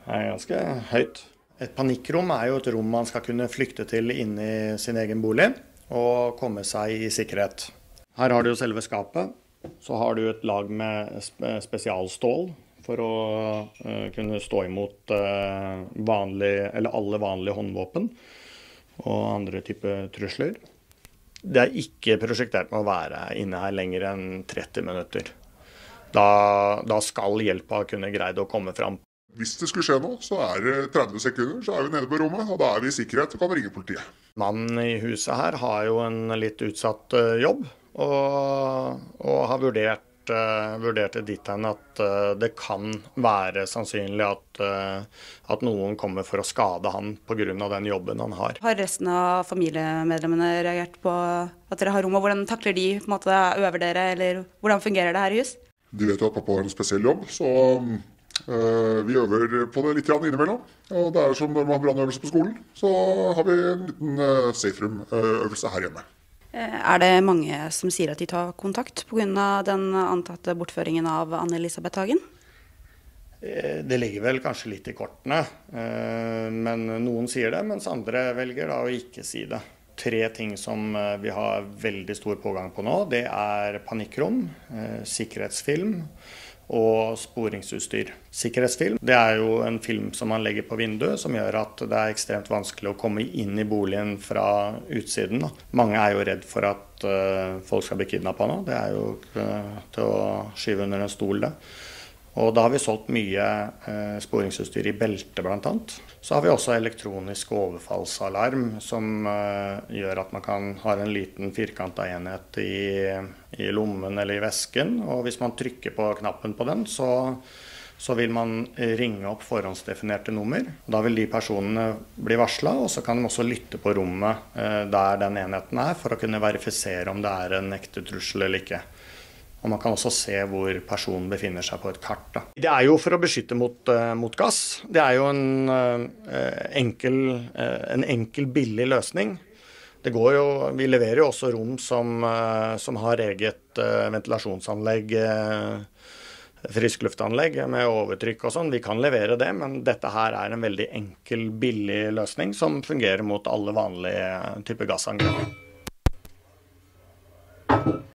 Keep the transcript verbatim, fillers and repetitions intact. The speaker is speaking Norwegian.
er ganske høyt. Et panikkrom er jo et rom man skal kunne flykte til inni sin egen bolig og komme seg i sikkerhet. Her har du jo selve skapet. Så har du et lag med spesialstål for å uh, kunne stå imot uh, vanlig, eller alle vanlige håndvåpen og andre typer trusler. Det er ikke prosjektert med å være inne her lenger enn tretti minutter. Da, da skal hjelpa kunne greid å komme fram. Hvis det skulle skje noe, så er det tretti sekunder, så er vi nede på rommet, og da er vi i sikkerhet og kan ringe politiet. Mannen i huset her har jo en litt utsatt uh, jobb, og, og har vurdert, uh, vurdert det dit hen at uh, det kan være sannsynlig at, uh, at noen kommer for å skade han på grunn av den jobben han har. Har resten av familiemedlemmene reagert på at dere har rom, og hvordan takler de, på en måte, øver dere, eller hvordan fungerer det her i hus? De vet jo at pappa har en spesiell jobb, så uh, vi øver på det litt innimellom. Og det er som når man har brannøvelse på skolen, så har vi en liten uh, safe room-øvelse her hjemme. Er det mange som sier at de tar kontakt på grunn av den antatte bortføringen av Anne-Elisabeth Hagen? Det ligger vel kanskje litt i kortene, men noen sier det, mens andre velger da å ikke si det. Tre ting som vi har veldig stor pågang på nå, det er panikkrom, sikkerhetsfilm og sporingsutstyr. Sikkerhetsfilm, det er jo en film som man legger på vinduet, som gjør at det er ekstremt vanskelig å komme inn i boligen fra utsiden. Da. Mange er jo redd for at uh, folk skal bli kidnappet nå. Det er jo uh, til å skyve under en stol det. Og da har vi solgt mye eh, sporingsutstyr i belte blant annet. Så har vi også elektronisk overfallsalarm som eh, gjør at man kan ha en liten firkantet enhet i, i lommen eller i vesken. Og hvis man trykker på knappen på den, så, så vil man ringe opp forhåndsdefinerte nummer. Da vil de personene bli varslet, og så kan de også lytte på rommet eh, der den enheten er, for å kunne verifisere om det er en ekte trussel eller ikke. Og man kan også se hvor personen befinner seg på et kart. Da. Det er jo for å beskytte mot, uh, mot gass. Det er jo en, uh, enkel, uh, en enkel, billig løsning. Det går jo, vi leverer jo også rom som, uh, som har eget uh, ventilasjonsanlegg, uh, friskluftanlegg med overtrykk og sånn. Vi kan levere det, men dette her er en veldig enkel, billig løsning som fungerer mot alle vanlige typer gassangrep.